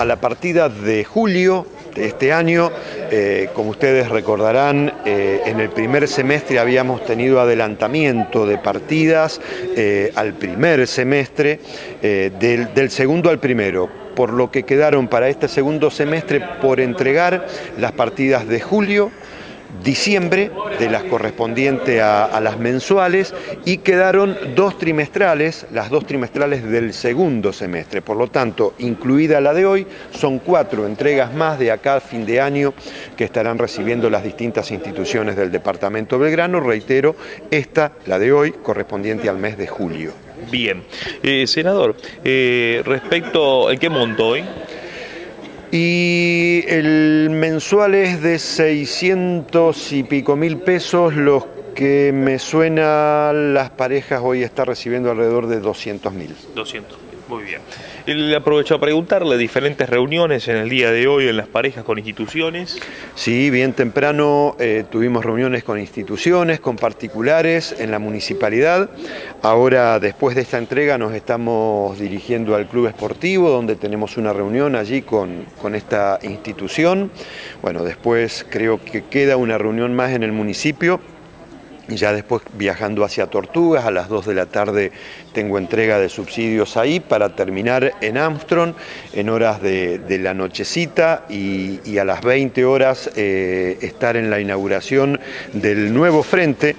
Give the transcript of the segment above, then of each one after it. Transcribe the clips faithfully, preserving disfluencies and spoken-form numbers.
a la partida de julio de este año. Eh, como ustedes recordarán, eh, en el primer semestre habíamos tenido adelantamiento de partidas eh, al primer semestre, eh, del, del segundo al primero, por lo que quedaron para este segundo semestre por entregar las partidas de julio, diciembre, de las correspondientes a, a las mensuales, y quedaron dos trimestrales, las dos trimestrales del segundo semestre. Por lo tanto, incluida la de hoy, son cuatro entregas más de acá a fin de año que estarán recibiendo las distintas instituciones del departamento Belgrano. Reitero, esta, la de hoy, correspondiente al mes de julio. Bien. Eh, senador, eh, respecto al qué monto hoy. Y el mensual es de seiscientos y pico mil pesos, los que me suena las parejas hoy están recibiendo alrededor de doscientos mil. doscientos mil, muy bien. Le aprovecho a preguntarle, diferentes reuniones en el día de hoy en las parejas con instituciones. Sí, bien temprano eh, tuvimos reuniones con instituciones, con particulares en la municipalidad. Ahora, después de esta entrega, nos estamos dirigiendo al club esportivo, donde tenemos una reunión allí con, con esta institución. Bueno, después creo que queda una reunión más en el municipio. Y ya después viajando hacia Tortugas, a las dos de la tarde tengo entrega de subsidios ahí para terminar en Armstrong en horas de, de la nochecita y, y a las veinte horas eh, estar en la inauguración del nuevo frente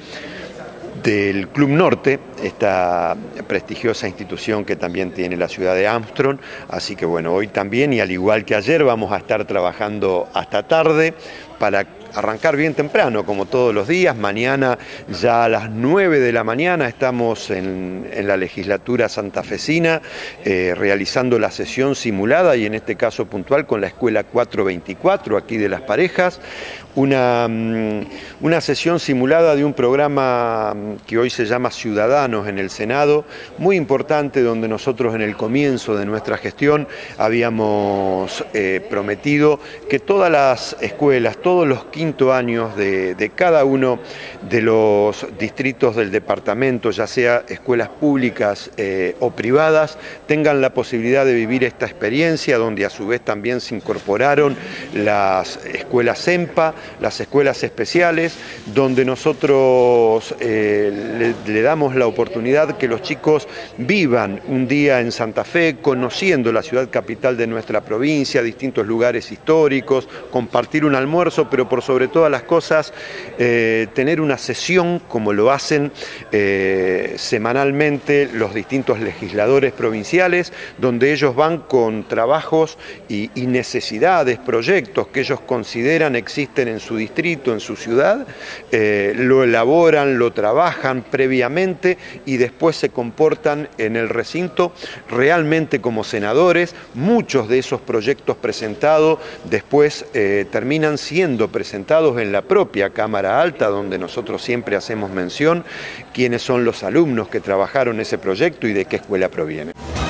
del Club Norte, esta prestigiosa institución que también tiene la ciudad de Armstrong. Así que bueno, hoy también, y al igual que ayer, vamos a estar trabajando hasta tarde para arrancar bien temprano, como todos los días. Mañana ya a las nueve de la mañana estamos en, en la legislatura santafesina eh, realizando la sesión simulada, y en este caso puntual con la escuela cuatrocientos veinticuatro aquí de las parejas. Una, una sesión simulada de un programa que hoy se llama Ciudadanos en el Senado, muy importante, donde nosotros en el comienzo de nuestra gestión habíamos eh, prometido que todas las escuelas, todos los quinto años de, de cada uno de los distritos del departamento, ya sea escuelas públicas eh, o privadas, tengan la posibilidad de vivir esta experiencia, donde a su vez también se incorporaron las escuelas SEMPA, las escuelas especiales, donde nosotros eh, le, le damos la oportunidad que los chicos vivan un día en Santa Fe, conociendo la ciudad capital de nuestra provincia, distintos lugares históricos, compartir un almuerzo, pero por sobre todas las cosas, eh, tener una sesión como lo hacen eh, semanalmente los distintos legisladores provinciales, donde ellos van con trabajos y, y necesidades, proyectos que ellos consideran existen en su distrito, en su ciudad, eh, lo elaboran, lo trabajan previamente y después se comportan en el recinto realmente como senadores. Muchos de esos proyectos presentados después eh, terminan siendo presentados en la propia Cámara Alta, donde nosotros siempre hacemos mención quiénes son los alumnos que trabajaron ese proyecto y de qué escuela provienen.